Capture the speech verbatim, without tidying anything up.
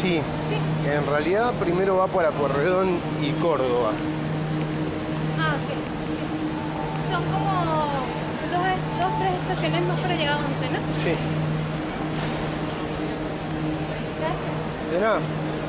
Sí. Sí. En realidad primero va para Pueyrredón y Córdoba. Ah, ok. Sí. Son como dos, dos, tres estaciones más para llegar a Once, ¿no? Sí. Gracias. De nada.